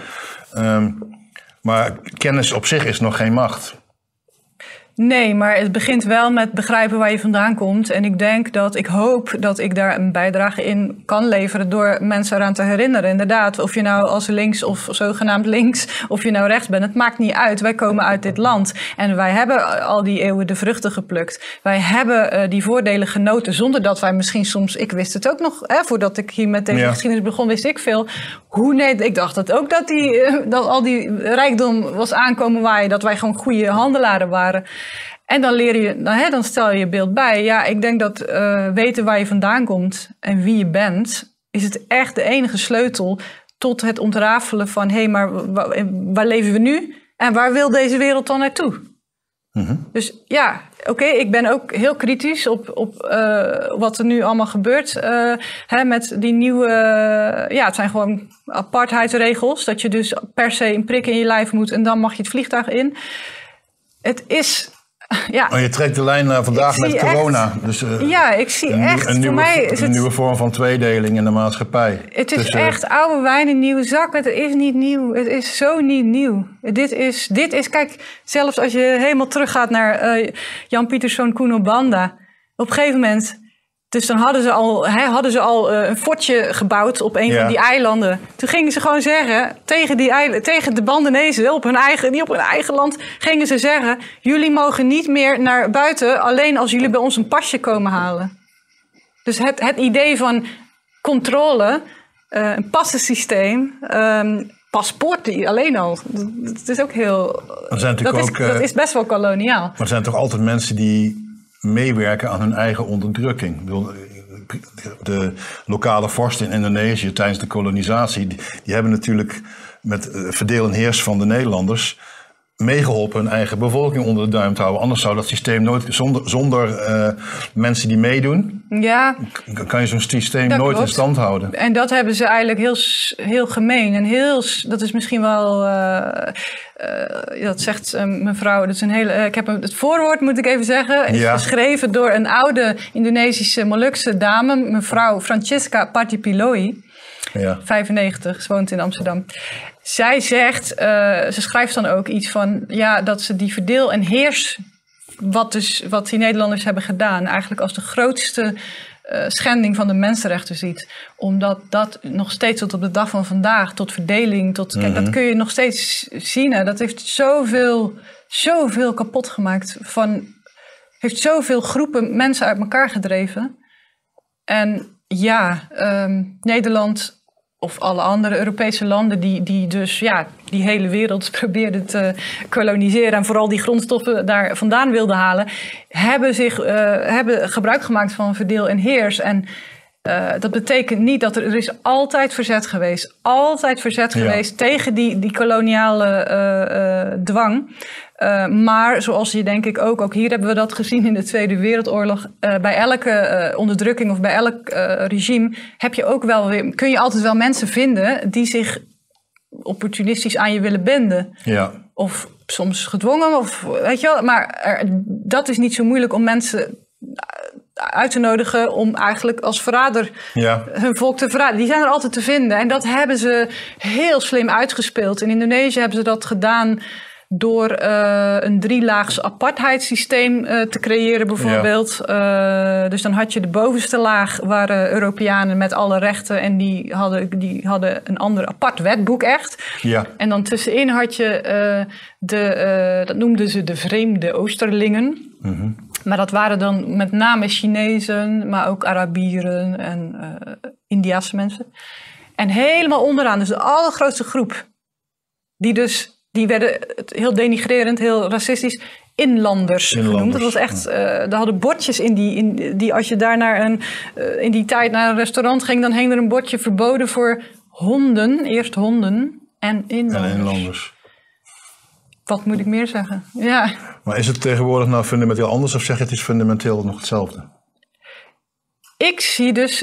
Maar kennis op zich is nog geen macht. Nee, maar het begint wel met begrijpen waar je vandaan komt. En ik hoop dat ik daar een bijdrage in kan leveren door mensen eraan te herinneren. Inderdaad, of je nou als links of zogenaamd links, of je nou rechts bent, het maakt niet uit. Wij komen uit dit land en wij hebben al die eeuwen de vruchten geplukt. Wij hebben die voordelen genoten zonder dat wij misschien soms, ik wist het ook nog, voordat ik hier met deze geschiedenis begon, wist ik veel. Ik dacht dat ook dat al die rijkdom was aankomen waaien, dat wij gewoon goede handelaren waren. En dan leer je, dan stel je je beeld bij. Ja, ik denk dat weten waar je vandaan komt en wie je bent, is het echt de enige sleutel tot het ontrafelen van, hé, maar waar leven we nu? En waar wil deze wereld dan naartoe? Mm-hmm. Dus ja, oké, ik ben ook heel kritisch op wat er nu allemaal gebeurt. Met die nieuwe, het zijn gewoon apartheidsregels. Dat je dus per se een prik in je lijf moet en dan mag je het vliegtuig in. Het is... Ja. Maar je trekt de lijn naar vandaag met corona. Dus, ik zie een nieuwe vorm van tweedeling in de maatschappij. Het is echt oude wijn in nieuwe zakken. Het is niet nieuw. Het is zo niet nieuw. Dit is, kijk, zelfs als je helemaal teruggaat naar Jan Pieterszoon Kuno Banda. Op een gegeven moment... Dus dan hadden ze al een fortje gebouwd op een van die eilanden. Toen gingen ze gewoon zeggen, tegen de Bandanezen die op hun eigen land, gingen ze zeggen, jullie mogen niet meer naar buiten, alleen als jullie bij ons een pasje komen halen. Dus het idee van controle, een passensysteem, paspoort alleen al, dat is ook heel... Dat is best wel koloniaal. Maar er zijn toch altijd mensen die meewerken aan hun eigen onderdrukking. De lokale vorsten in Indonesië tijdens de kolonisatie, die hebben natuurlijk met verdeel en heers van de Nederlanders meegeholpen hun eigen bevolking onder de duim te houden. Anders zou dat systeem nooit, zonder mensen die meedodoen, kan je zo'n systeem nooit in stand houden. En dat hebben ze eigenlijk heel gemeen. En dat is misschien wel... dat zegt mevrouw, dat is een hele... ik heb het voorwoord, moet ik even zeggen. Is geschreven door een oude Indonesische Molukse dame, mevrouw Francisca Patipiloi. Ja. 95, ze woont in Amsterdam. Zij zegt, ze schrijft dan ook iets van... ja, dat ze die verdeel en heers... wat die Nederlanders hebben gedaan... eigenlijk als de grootste schending van de mensenrechten ziet. Omdat dat nog steeds tot op de dag van vandaag... tot verdeling, kijk, dat kun je nog steeds zien. Hè. Dat heeft zoveel kapot gemaakt. Heeft zoveel groepen mensen uit elkaar gedreven. En ja, Nederland... of alle andere Europese landen die dus die hele wereld probeerden te koloniseren... en vooral die grondstoffen daar vandaan wilden halen... hebben gebruik gemaakt van verdeel en heers. En dat betekent niet dat er is altijd verzet geweest. Altijd verzet geweest tegen die koloniale dwang... maar zoals je denk ik ook hier hebben we dat gezien in de Tweede Wereldoorlog... bij elke onderdrukking of bij elk regime heb je ook wel weer, kun je altijd wel mensen vinden die zich opportunistisch aan je willen binden. Ja. Of soms gedwongen, of weet je wel. Maar dat is niet zo moeilijk om mensen uit te nodigen om eigenlijk als verrader hun volk te verraden. Die zijn er altijd te vinden. En dat hebben ze heel slim uitgespeeld. In Indonesië hebben ze dat gedaan... door een 3-laags apartheidssysteem te creëren bijvoorbeeld. Ja. Dus dan had je de bovenste laag waren Europeanen met alle rechten... en die hadden een ander apart wetboek echt. Ja. En dan tussenin had je dat noemden ze de vreemde Oosterlingen. Mm-hmm. Maar dat waren dan met name Chinezen, maar ook Arabieren en Indiase mensen. En helemaal onderaan, dus de allergrootste groep... Die werden heel denigrerend, heel racistisch, inlanders genoemd. Dat was echt, daar hadden bordjes in die als je daar in die tijd naar een restaurant ging, dan hing er een bordje verboden voor honden, eerst honden en inlanders. Wat moet ik meer zeggen? Ja. Maar is het tegenwoordig nou fundamenteel anders of zeg je het is fundamenteel nog hetzelfde? Ik zie dus,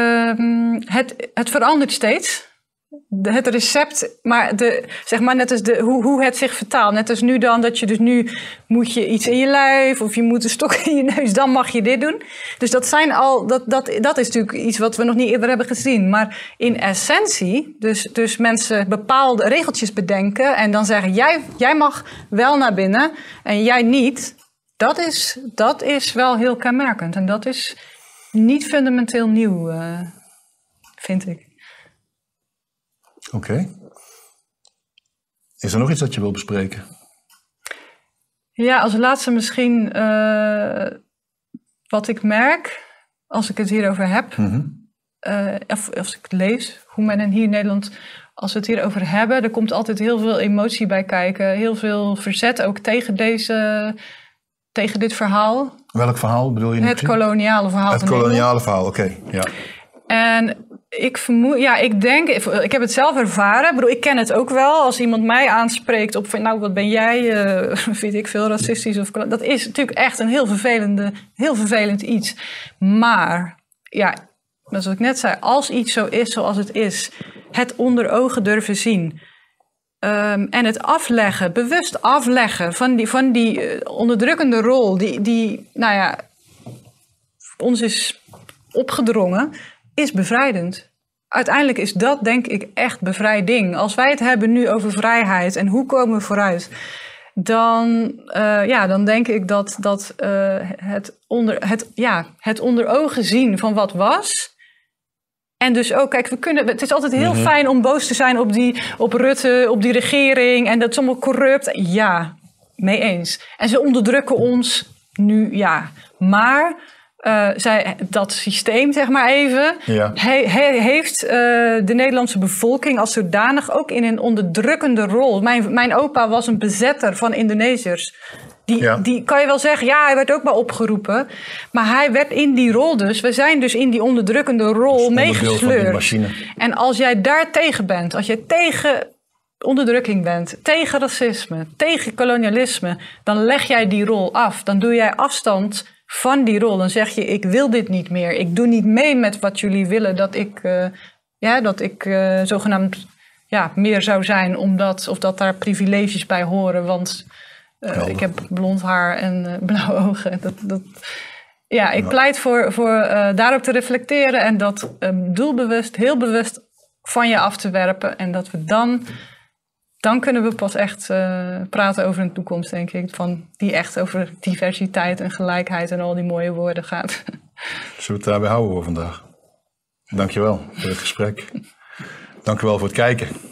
het verandert steeds. Het recept, maar zeg maar net als hoe het zich vertaalt. Net als nu dan, dat je dus nu moet je iets in je lijf of je moet een stok in je neus, dan mag je dit doen. Dus dat zijn al, dat is natuurlijk iets wat we nog niet eerder hebben gezien. Maar in essentie, dus mensen bepaalde regeltjes bedenken en dan zeggen, jij mag wel naar binnen en jij niet. Dat is wel heel kenmerkend en dat is niet fundamenteel nieuw, vind ik. Oké. Is er nog iets dat je wil bespreken? Ja, als laatste misschien wat ik merk als ik het hierover heb. Mm-hmm. Of als ik het lees, hoe men hier in Nederland, als we het hierover hebben, er komt altijd heel veel emotie bij kijken. Heel veel verzet ook tegen dit verhaal. Welk verhaal bedoel je? Het koloniale verhaal. Het koloniale verhaal, oké. Ja. En ik vermoed, ik heb het zelf ervaren. Ik bedoel, ik ken het ook wel. Als iemand mij aanspreekt op, nou, wat ben jij? Vind ik veel racistisch? Dat is natuurlijk echt een heel vervelend iets. Maar, ja, zoals ik net zei, als iets zo is zoals het is, het onder ogen durven zien. En het afleggen, bewust afleggen van die onderdrukkende rol die nou ja, ons is opgedrongen, is bevrijdend. Uiteindelijk is dat, denk ik, echt bevrijding. Als wij het hebben nu over vrijheid en hoe komen we vooruit, dan denk ik dat het onder ogen zien van wat was. En dus ook, kijk, het is altijd heel fijn om boos te zijn op Rutte, op die regering en dat is allemaal corrupt. Ja, mee eens. En ze onderdrukken ons nu, ja. Maar dat systeem, zeg maar even, heeft de Nederlandse bevolking als zodanig ook in een onderdrukkende rol. Mijn opa was een bezetter van Indonesiërs. Die kan je wel zeggen, ja, hij werd ook wel opgeroepen. Maar hij werd in die rol dus. We zijn dus in die onderdrukkende rol meegesleurd. En als jij daar tegen bent, als jij tegen onderdrukking bent, tegen racisme, tegen kolonialisme, dan leg jij die rol af. Dan doe jij afstand van die rol. Dan zeg je, ik wil dit niet meer. Ik doe niet mee met wat jullie willen dat ik zogenaamd meer zou zijn, of dat daar privileges bij horen, want ik heb blond haar en blauwe ogen. Ik pleit voor daarop te reflecteren en dat doelbewust, heel bewust van je af te werpen. En dat we dan kunnen we pas echt praten over een toekomst, denk ik. Die echt over diversiteit en gelijkheid en al die mooie woorden gaat. Zullen we het daarbij houden voor vandaag? Dankjewel voor het gesprek. Dank u wel voor het kijken.